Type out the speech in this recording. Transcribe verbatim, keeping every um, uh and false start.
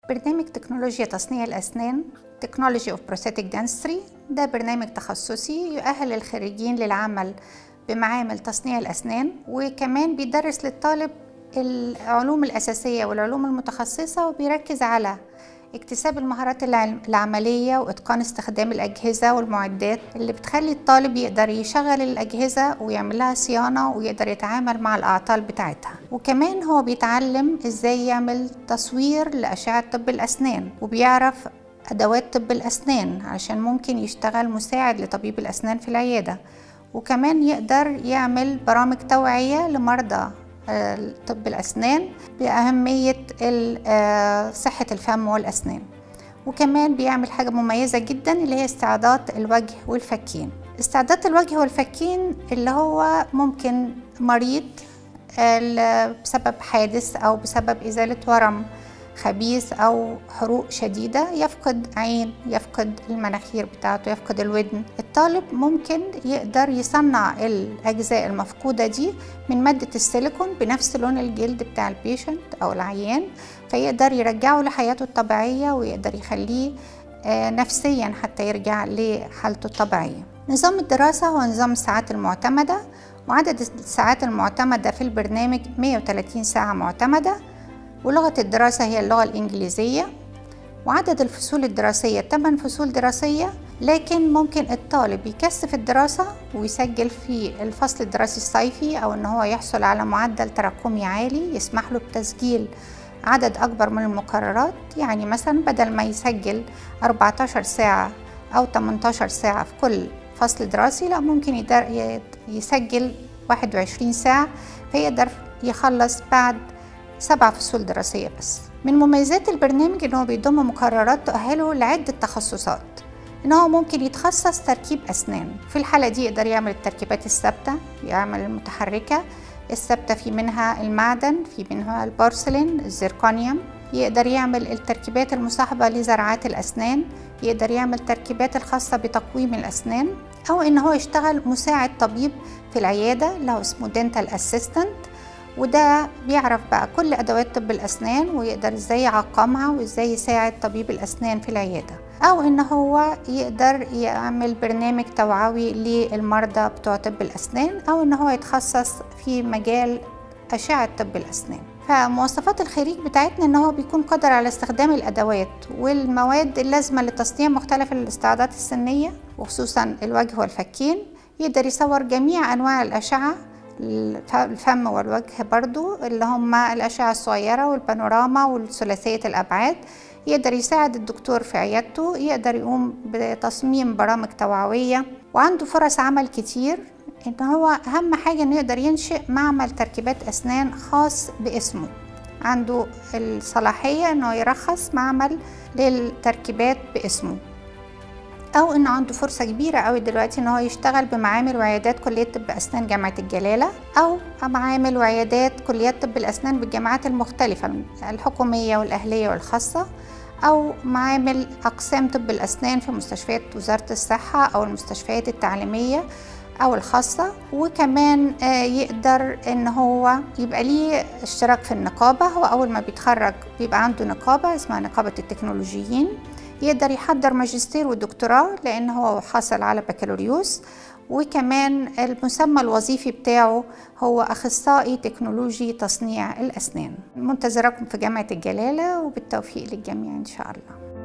برنامج تكنولوجيا تصنيع الأسنان Technology of Prosthetic Dentistry ده برنامج تخصصي يؤهل الخريجين للعمل بمعامل تصنيع الأسنان، وكمان بيدرس للطالب العلوم الأساسية والعلوم المتخصصة، وبيركز على اكتساب المهارات العملية وإتقان استخدام الأجهزة والمعدات اللي بتخلي الطالب يقدر يشغل الأجهزة ويعمل لها صيانة ويقدر يتعامل مع الأعطال بتاعتها. وكمان هو بيتعلم إزاي يعمل تصوير لأشعة طب الأسنان، وبيعرف أدوات طب الأسنان عشان ممكن يشتغل مساعد لطبيب الأسنان في العيادة، وكمان يقدر يعمل برامج توعية لمرضى طب الأسنان بأهمية صحة الفم والأسنان. وكمان بيعمل حاجة مميزة جدا اللي هي استعادات الوجه والفكين. استعادات الوجه والفكين اللي هو ممكن مريض بسبب حادث أو بسبب إزالة ورم خبيث أو حروق شديدة، يفقد عين، يفقد المناخير بتاعته، يفقد الودن. الطالب ممكن يقدر يصنع الأجزاء المفقودة دي من مادة السيليكون بنفس لون الجلد بتاع البيشنت أو العيان، فيقدر يرجعه لحياته الطبيعية ويقدر يخليه نفسيا حتى يرجع لحالته الطبيعية. نظام الدراسة هو نظام الساعات المعتمدة، وعدد الساعات المعتمدة في البرنامج مئة وثلاثين ساعة معتمدة، ولغة الدراسة هي اللغة الإنجليزية، وعدد الفصول الدراسية ثمان فصول دراسية، لكن ممكن الطالب يكثف الدراسة ويسجل في الفصل الدراسي الصيفي، أو إن هو يحصل على معدل تراكمي عالي يسمح له بتسجيل عدد أكبر من المقررات. يعني مثلا بدل ما يسجل أربعة عشر ساعة أو ثمانية عشر ساعة في كل فصل دراسي، لا، ممكن يسجل واحد وعشرين ساعة، فيقدر يخلص بعد سبع فصول دراسية بس. من مميزات البرنامج إنه بيضم مقررات تؤهله لعدة تخصصات، إنه ممكن يتخصص تركيب أسنان. في الحالة دي يقدر يعمل التركيبات الثابتة، يعمل المتحركة. الثابتة في منها المعدن، في منها البورسلين، الزيركونيوم. يقدر يعمل التركيبات المصاحبة لزراعات الأسنان، يقدر يعمل تركيبات الخاصة بتقويم الأسنان، أو إن هو يشتغل مساعد طبيب في العيادة اللي هو اسمه دينتال أسيستنت، وده بيعرف بقى كل أدوات طب الأسنان ويقدر إزاي يعقمها وإزاي يساعد طبيب الأسنان في العيادة. أو إن هو يقدر يعمل برنامج توعوي للمرضى بتوع طب الأسنان، أو إن هو يتخصص في مجال أشعة طب الأسنان. فمواصفات الخريج بتاعتنا إن هو بيكون قادر على استخدام الأدوات والمواد اللازمة لتصنيع مختلف الاستعدادات السنية، وخصوصا الوجه والفكين. يقدر يصور جميع أنواع الأشعة، الفم والوجه برضو، اللي هم الأشعة الصغيرة والبانوراما والثلاثية الأبعاد. يقدر يساعد الدكتور في عيادته، يقدر يقوم بتصميم برامج توعوية، وعنده فرص عمل كتير. إن هو أهم حاجة إنه يقدر ينشئ معمل تركيبات أسنان خاص باسمه، عنده الصلاحية إنه يرخص معمل للتركيبات باسمه، أو إنه عنده فرصة كبيرة قوي دلوقتي إن هو يشتغل بمعامل وعيادات كلية طب أسنان جامعة الجلالة، أو معامل وعيادات كليات طب الأسنان بالجامعات المختلفة الحكومية والأهلية والخاصة، أو معامل أقسام طب الأسنان في مستشفيات وزارة الصحة أو المستشفيات التعليمية أو الخاصة. وكمان يقدر إن هو يبقى ليه اشتراك في النقابة. هو أول ما بيتخرج بيبقى عنده نقابة اسمها نقابة التكنولوجيين، يقدر يحضر ماجستير ودكتوراه لأن هو حاصل على بكالوريوس. وكمان المسمى الوظيفي بتاعه هو أخصائي تكنولوجي تصنيع الأسنان. منتظركم في جامعة الجلالة، وبالتوفيق للجميع إن شاء الله.